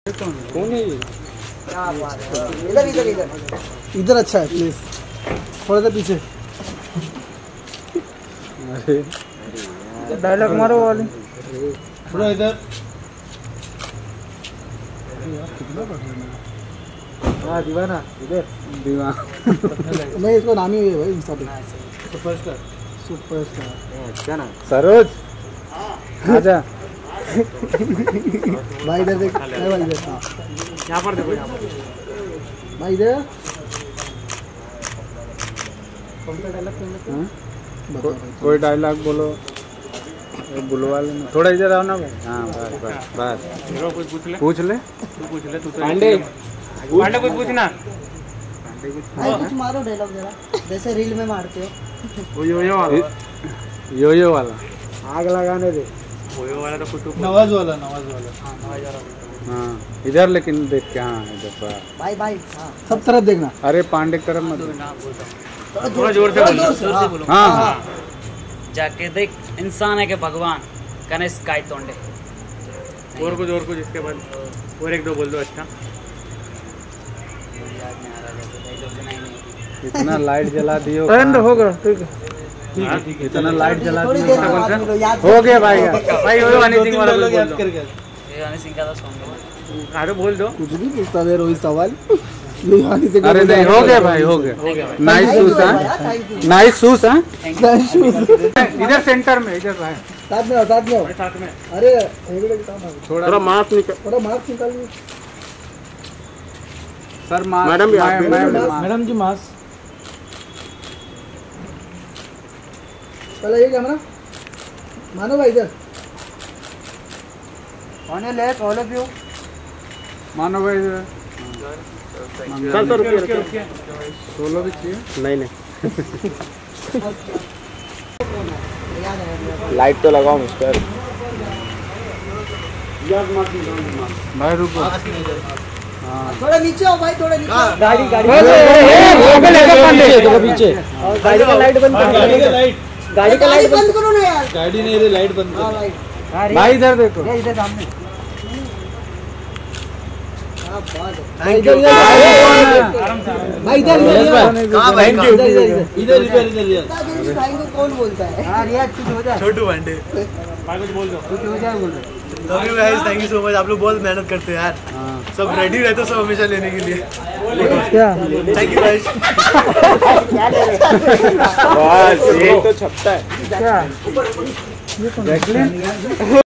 कौन है ये? क्या बात है, इधर इधर इधर इधर अच्छा है प्लीज, थोड़ा सा पीछे। अरे डायलॉग मारो वाले थोड़ा इधर। हाँ दीवाना इधर दीवाना। मैं इसको नाम ही है भाई इंस्टा पे, सुपरस्टार। सुपरस्टार। अच्छा ना सरोज आजा। भाई इधर देख, भाई इधर। हाँ यहाँ पर देखो, यहाँ पर भाई इधर। कोई डायलॉग बोलो, बुलवा लेना। थोड़ा इधर आओ ना भाई। हाँ बस बस बस। कोई पूछ ले। तू तो पांडे पांडे कोई पूछना। भाई कुछ मारो डायलॉग जरा, जैसे रील में मारते हो। वो यो वाला, यो वाला आग लगाने दे। वो वाला तो कुछ नवाज वाला, नवाज वाला। हाँ इधर, लेकिन देख के। हाँ इधर पर। भाई भाई हाँ सब तरफ देखना। अरे पांडे की तरफ मत देख। थोड़ा जोर से बोलो। हाँ हाँ जाके देख, इंसान है कि भगवान गणेश काय तोंडे। और कुछ इसके बाद और एक दो बोल दो। अच्छा याद नहीं आ रहा, जैसे डायलॉग नहीं। इतना लाइट जला दियो। होगा ठीक है। इतना लाइट जला थोड़ी दियो। देर याद हो गया भाई। भाई वो हनी सिंह वाला बोल दो। ये हनी सिंह का तो सॉन्ग है। अरे बोल दो। कुछ नहीं पूछता दे रोहित सवाल। अरे नहीं, हो गया भाई, हो गया। नाइस शूज हाँ, नाइस शूज हाँ। इधर सेंटर में, इधर भाई साथ में आओ, साथ में आओ। साथ में अरे थोड़ा मास्क निकाल। थोड़ा मास्क निकालिए sir. Mask madam madam ji, mask पहले ये कैमरा मानो भाई इधर। कौन है लेट ऑल ऑफ यू? मानो भाई इधर। चल रुकिए। सोलो भी चाहिए? नहीं लाइट तो लगाओ मिस्टर भाई। रुको। हाँ थोड़ा नीचे आओ भाई, थोड़ा नीचे आओ। गाड़ी थोड़ा पीछे। गाड़ी का लाइट बंद करो। गाड़ी का लाइट बंद करो ना यार। गाड़ी नहीं रही, लाइट बंद हाँ भाई, भाई इधर देखो। इधर सामने। भाई इधर इधर भाई को कौन बोलता है यार? रियाज कुछ हो जाए। छोटू पांडे। भाई कुछ बोल दो। कुछ हो जाए बोल रहे। Love you guys, thank you so much. आप लोग बहुत मेहनत करते हैं यार। सब रेडी रहते हो सब हमेशा लेने के लिए। क्या थैंक यू गाइस। बस ये तो छपता है। क्या देख ले।